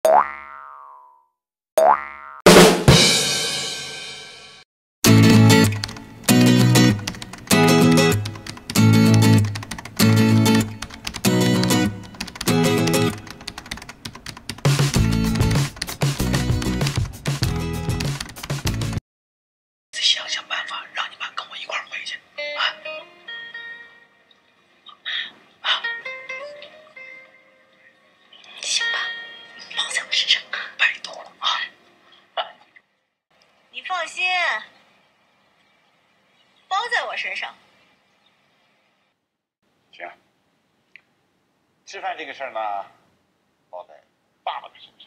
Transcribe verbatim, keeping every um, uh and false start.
想想办法让你妈跟我一块儿回去啊！啊，行吧，包在我身上，拜托了啊！ 你放心，包在我身上。 行，吃饭这个事儿呢，包在爸爸的身上。